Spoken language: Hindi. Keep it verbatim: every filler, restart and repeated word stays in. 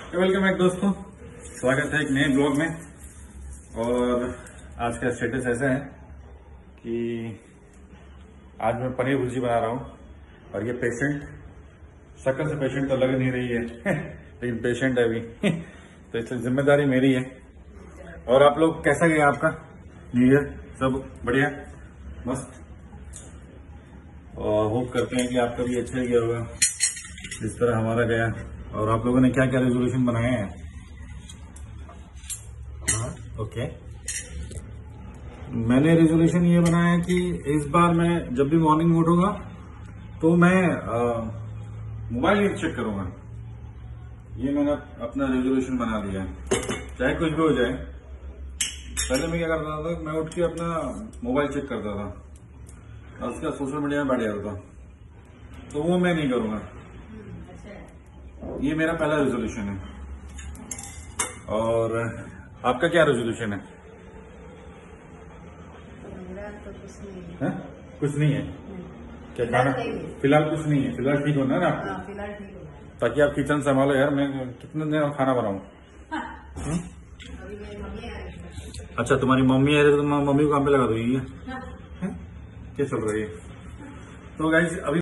वेलकम बैक दोस्तों, स्वागत है एक नए ब्लॉग में। और आज का स्टेटस ऐसा है कि आज मैं पनीर भुर्जी बना रहा हूँ और ये पेशेंट, शक्ल से पेशेंट तो लग नहीं रही है लेकिन पेशेंट है अभी तो इसलिए जिम्मेदारी मेरी है। और आप लोग कैसा गया आपका न्यू ईयर? सब बढ़िया, मस्त। और होप करते हैं कि आपका भी अच्छा गया होगा जिस तरह हमारा गया। और आप लोगों ने क्या क्या रेजोल्यूशन बनाए हैं? हाँ, ओके। मैंने रेजोल्यूशन ये बनाया है कि इस बार मैं जब भी मॉर्निंग में उठूंगा तो मैं मोबाइल नहीं चेक करूंगा। ये मैंने अपना रेजोल्यूशन बना दिया है, चाहे कुछ भी हो जाए। पहले मैं क्या करता था, मैं उठ के अपना मोबाइल चेक करता था और उसका सोशल मीडिया में बैठ जाता था, तो वो मैं नहीं करूंगा। ये मेरा पहला रेजोल्यूशन है। और आपका क्या रेजोल्यूशन है? तो कुछ नहीं है। है? कुछ नहीं है? क्या खाना? फिलहाल कुछ नहीं है, फिलहाल ठीक होना है ना आपको? फिलहाल ठीक हो, ताकि आप किचन संभालो यार। मैं कितने दिन खाना बनाऊं? अभी मेरी मम्मी आ रही है। अच्छा, तुम्हारी मम्मी आ रही है तो मम्मी को काम पे लगा दोगी क्या? क्या चल रही है? तो गाइस अभी